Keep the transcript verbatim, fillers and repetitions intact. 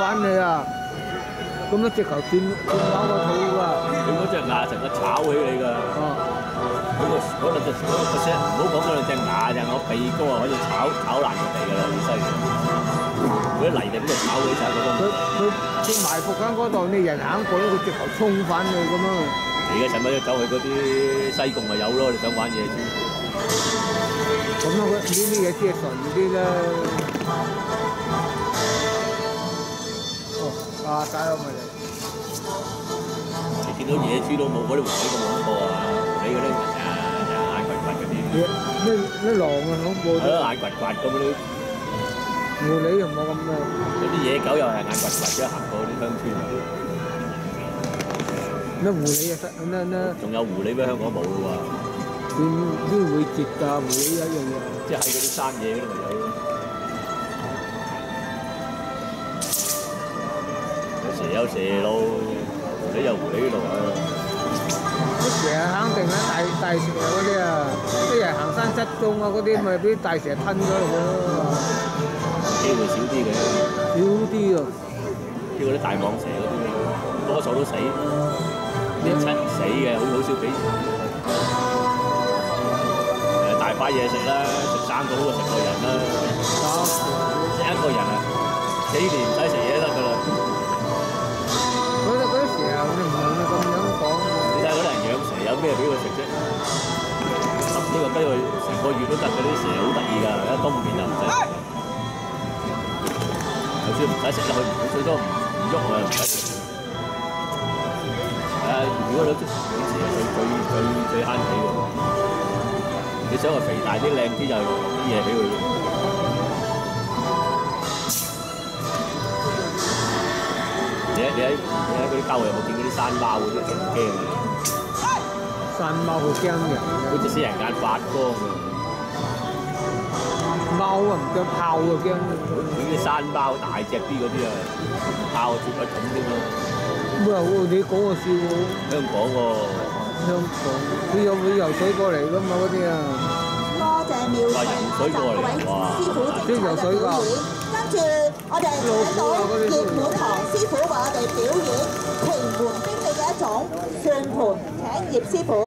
翻你啊！咁樣直頭轉轉翻個肚㗎。 佢嗰隻牙成個炒起你㗎。 哦。 嗰個嗰兩隻嗰個聲，唔好講嗰兩隻牙就我鼻哥啊，可以炒炒爛人哋㗎啦，好犀利！嗰啲泥地咁就炒起晒嗰個。 佢佢佢埋伏緊嗰度，你人行過咧，佢直頭衝翻你咁樣。 而家使乜走去嗰啲西貢咪有咯？你想玩嘢先。 咁樣佢呢啲嘢先係純啲啦。哦，啊，打咗咪嚟。 你見到野豬都冇嗰啲狐狸咁恐怖啊！你嗰啲啊眼掘掘嗰啲。 咩咩狼啊，恐怖啲。 係咯，眼掘掘咁嗰啲。 狐狸又冇咁咩？ 有啲野狗又係眼掘掘嘅，行過啲鄉村。 咩狐狸啊？咩咩？ 仲有狐狸咩？香港冇喎。 邊邊會截㗎？狐狸一樣嘢。 即係喺嗰啲山野嗰度咪有咯。有蛇有蛇路，狐狸有狐狸路啊。 啲蛇肯定啦，大大蛇嗰啲啊，啲人行山失蹤啊，嗰啲咪俾大蛇吞咗落去咯。 機會少啲嘅。 少啲啊！ 啲嗰啲大蟒蛇嗰啲，多數都死。啲親死嘅，好好少俾。誒大把嘢食啦，食生果好過食個人啦。食一個人啊，幾年唔使食嘢得㗎啦。 嗰啲嗰啲蛇啊，你唔同你咁樣講。 你睇嗰啲人養蛇有咩俾佢食啫？十呢個雞佢成個月都得，嗰啲蛇好得意㗎，一冬眠就唔使食。就算唔使食啦，佢最多唔唔喐啊，唔使食。誒，如果你中養蛇係最最最最慳皮㗎。你想佢肥大啲、靚啲，就落啲嘢俾佢。你喺你喺你喺嗰啲郊外有冇見嗰啲山貓嗰啲勁驚嘅？ 山貓好驚人嘅， 好似死人眼發光㗎。 貓啊唔驚，豹啊驚。 嗰啲山貓大隻啲嗰啲啊，豹絕不咁啫嘛。 咩啊？你講個笑喎。 香港喎。 香港，佢有會游水過嚟㗎嘛嗰啲啊。 多謝妙水集各位師傅精彩嘅表演，跟住我哋請到葉滿堂師傅為我哋表演奇門兵器嘅一種算盤，請葉師傅。